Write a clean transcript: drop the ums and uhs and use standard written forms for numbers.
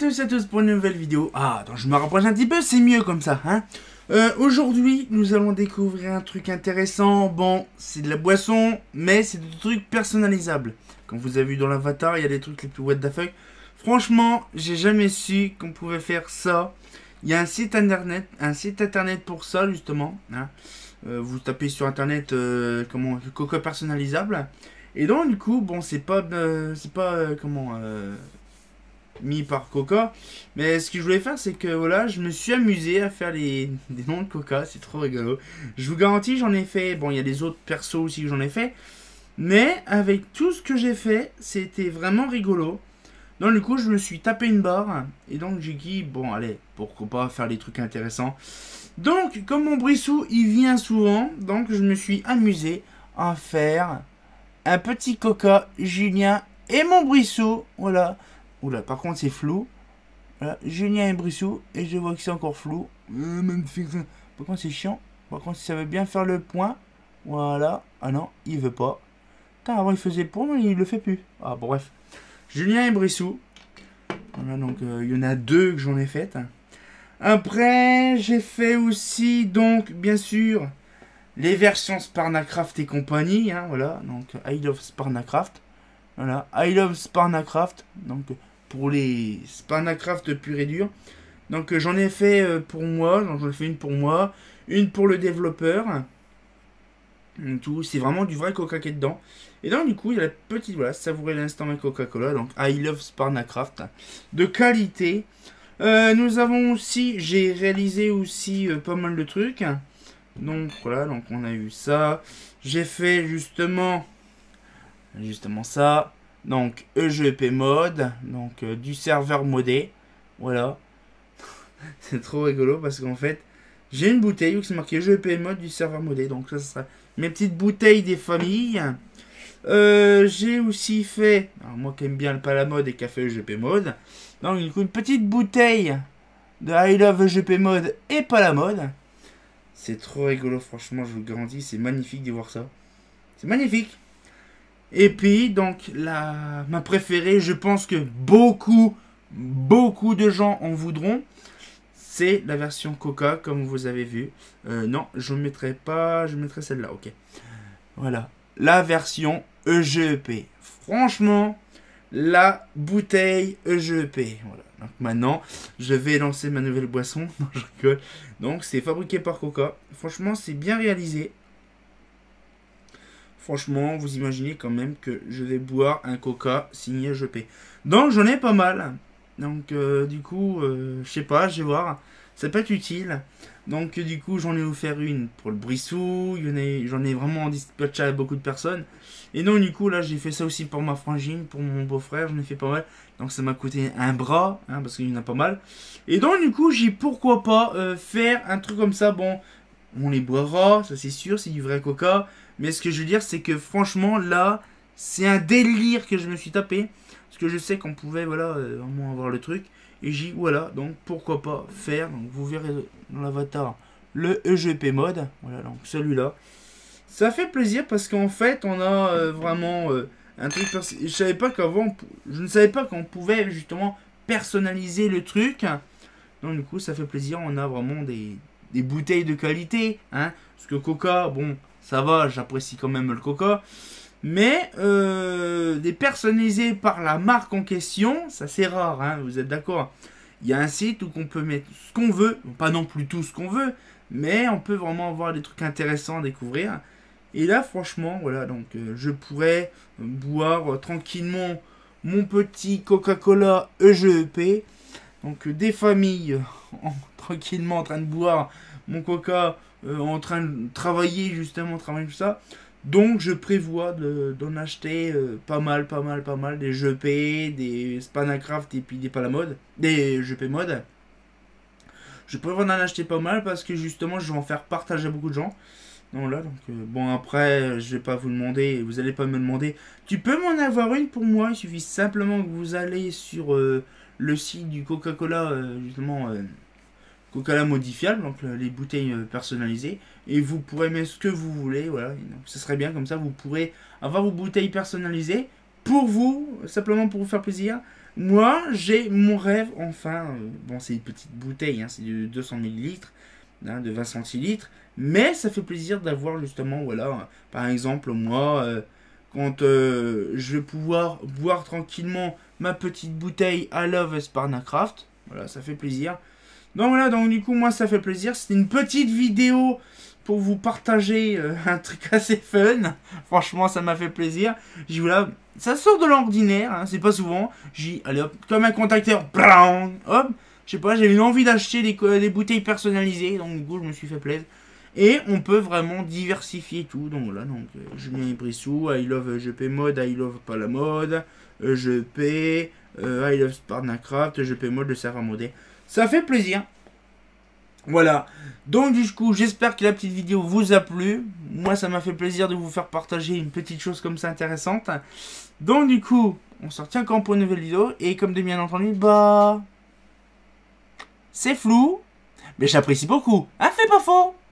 tous et à tous pour une nouvelle vidéo. Ah, attends, je me rapproche un petit peu, c'est mieux comme ça, hein. Aujourd'hui, nous allons découvrir un truc intéressant. Bon, c'est de la boisson, mais c'est des trucs personnalisables. Comme vous avez vu dans l'avatar, il y a des trucs les plus what the fuck. Franchement, j'ai jamais su qu'on pouvait faire ça. Il y a un site internet pour ça, justement, hein. Vous tapez sur internet comment coca personnalisable. Et donc du coup, bon, c'est pas mis par Coca, mais ce que je voulais faire, c'est que voilà, je me suis amusé à faire des noms de Coca, c'est trop rigolo. Je vous garantis, j'en ai fait, bon, il y a des autres persos aussi que j'en ai fait, mais avec tout ce que j'ai fait, c'était vraiment rigolo. Donc du coup, je me suis tapé une barre, et donc j'ai dit, bon, allez, pourquoi pas faire des trucs intéressants. Donc, comme mon Brissou, il vient souvent, donc je me suis amusé à faire un petit Coca, Julien et mon Brissou, voilà. Oula, par contre c'est flou. Voilà, Julien et Brissou, et je vois que c'est encore flou. Magnifique. Par contre c'est chiant. Par contre si ça veut bien faire le point, voilà. Ah non, il veut pas. Putain, avant il faisait le point, mais il le fait plus. Ah bon, bref. Julien et Brissou. Voilà, donc il y en a deux que j'en ai faites. Après, j'ai fait aussi, donc, bien sûr, les versions Sparnacraft et compagnie, hein, voilà, donc I Love Sparnacraft, voilà, I Love Sparnacraft, donc pour les Sparnacraft pur et dur, donc j'en ai fait pour moi, donc j'en ai fait une pour moi, une pour le développeur, tout, c'est vraiment du vrai Coca qui est dedans, et donc du coup il y a la petite, voilà, savourer l'instant avec Coca-Cola, donc I Love Sparnacraft, de qualité. Nous avons aussi, j'ai réalisé aussi pas mal de trucs. Donc voilà, donc on a eu ça. J'ai fait justement ça. Donc EGP mode, donc du serveur modé. Voilà. C'est trop rigolo parce qu'en fait, j'ai une bouteille où c'est marqué EGP mode du serveur modé. Donc ça sera mes petites bouteilles des familles. J'ai aussi fait, alors moi qui aime bien le Palamode et café EGP mode, donc du coup une petite bouteille de I Love EGP mode et Palamode. C'est trop rigolo, franchement, je vous garantis, c'est magnifique de voir ça. C'est magnifique. Et puis donc ma préférée, je pense que beaucoup de gens en voudront, c'est la version Coca comme vous avez vu. Non, je ne mettrai pas, je mettrai celle-là, ok. Voilà, la version EGEP. Franchement, la bouteille EGEP. Voilà. Donc maintenant, je vais lancer ma nouvelle boisson. Non, je rigole. Donc c'est fabriqué par Coca. Franchement, c'est bien réalisé. Franchement, vous imaginez quand même que je vais boire un Coca signé EGEP. Donc j'en ai pas mal. Donc du coup, je sais pas, je vais voir. Ça peut être utile. Donc du coup j'en ai offert une pour le Brissou, j'en ai vraiment dispatché à beaucoup de personnes. Et donc du coup là j'ai fait ça aussi pour ma frangine, pour mon beau-frère, j'en ai fait pas mal. Donc ça m'a coûté un bras, hein, parce qu'il y en a pas mal. Et donc du coup j'ai pourquoi pas faire un truc comme ça. Bon, on les boira, ça c'est sûr, c'est du vrai Coca. Mais ce que je veux dire c'est que franchement là, c'est un délire que je me suis tapé. Parce que je sais qu'on pouvait voilà, vraiment avoir le truc. Et j'ai voilà, donc pourquoi pas faire, donc vous verrez dans l'avatar le EGP mode, voilà, donc celui-là. Ça fait plaisir parce qu'en fait on a vraiment un truc, je ne savais pas qu'on pouvait justement personnaliser le truc. Donc du coup ça fait plaisir, on a vraiment des bouteilles de qualité, hein, parce que Coca, bon, ça va, j'apprécie quand même le Coca. Mais des personnalisés par la marque en question, ça c'est rare, hein, vous êtes d'accord. Il y a un site où on peut mettre ce qu'on veut, pas non plus tout ce qu'on veut, mais on peut vraiment avoir des trucs intéressants à découvrir. Et là franchement, voilà, donc je pourrais boire tranquillement mon petit Coca-Cola EGEP. Donc des familles tranquillement en train de boire mon Coca, en train de travailler justement, travailler tout ça. Donc je prévois d'en acheter pas mal, des GP, des Sparnacraft et puis des Palamode, des GP mode. Je prévois d'en acheter pas mal parce que justement je vais en faire partager à beaucoup de gens. Donc là, bon après je vais pas vous demander, vous allez pas me demander, tu peux m'en avoir une pour moi, il suffit simplement que vous allez sur le site du Coca-Cola, justement... Coca-Cola modifiable, donc les bouteilles personnalisées, et vous pourrez mettre ce que vous voulez, voilà, donc ce serait bien, comme ça vous pourrez avoir vos bouteilles personnalisées pour vous, simplement pour vous faire plaisir, moi, j'ai mon rêve, enfin, bon, c'est une petite bouteille, hein, c'est de 200 millilitres, hein, de 20 centilitres, mais ça fait plaisir d'avoir justement, voilà, par exemple, moi, quand je vais pouvoir boire tranquillement ma petite bouteille I Love Sparnacraft, voilà, ça fait plaisir. Donc voilà, donc du coup, moi, ça fait plaisir. C'était une petite vidéo pour vous partager un truc assez fun. Franchement, ça m'a fait plaisir. J'ai voilà, ça sort de l'ordinaire, hein, c'est pas souvent. J'ai allez hop, comme un contacteur, brown, hop, je sais pas, j'avais une envie d'acheter des bouteilles personnalisées, donc du coup, je me suis fait plaisir. Et on peut vraiment diversifier tout. Donc voilà, donc Julien Ibrissou, I Love GP Mode, I Love pas la mode, GP, I Love Sparnacraft, GP Mode, le serveur modé. Ça fait plaisir. Voilà. Donc du coup, j'espère que la petite vidéo vous a plu. Moi, ça m'a fait plaisir de vous faire partager une petite chose comme ça intéressante. Donc du coup, on se retient encore pour une nouvelle vidéo. Et comme de bien entendu, bah... c'est flou. Mais j'apprécie beaucoup. Hein, fais pas faux.